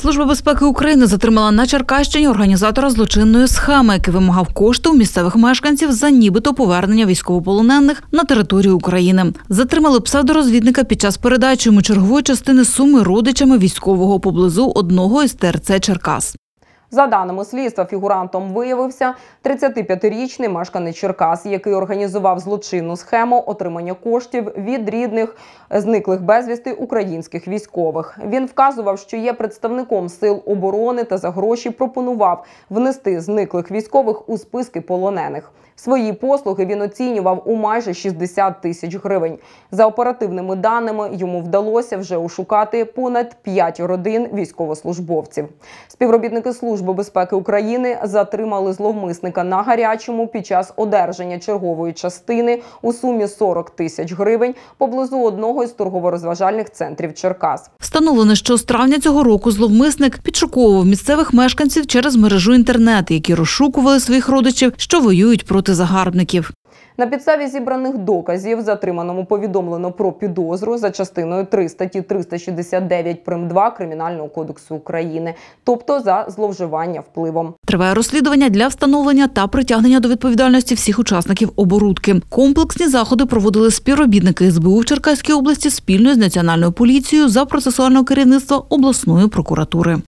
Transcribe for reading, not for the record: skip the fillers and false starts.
Служба безпеки України затримала на Черкащині організатора злочинної схеми, який вимагав кошти у місцевих мешканців за нібито повернення військовополонених на територію України. Затримали псевдорозвідника під час передачі йому чергової частини суми родичами військового поблизу одного із ТРЦ Черкас. За даними слідства, фігурантом виявився 35-річний мешканець Черкас, який організував злочинну схему отримання коштів від рідних зниклих безвісти українських військових. Він вказував, що є представником сил оборони та за гроші пропонував внести зниклих військових у списки полонених. Свої послуги він оцінював у майже 60 тисяч гривень. За оперативними даними, йому вдалося вже ошукати понад 5 родин військовослужбовців. Співробітники Служби безпеки України затримали зловмисника на гарячому під час одержання чергової частини у сумі 40 тисяч гривень поблизу одного із торгово-розважальних центрів Черкас. Встановлено, що з травня цього року зловмисник підшуковував місцевих мешканців через мережу інтернет, які розшукували своїх родичів, що воюють проти загарбників. На підставі зібраних доказів затриманому повідомлено про підозру за частиною 3 статті 369 прим.2 Кримінального кодексу України, тобто за зловживання впливом. Триває розслідування для встановлення та притягнення до відповідальності всіх учасників оборудки. Комплексні заходи проводили співробітники СБУ в Черкаській області спільно з Національною поліцією за процесуального керівництва обласної прокуратури.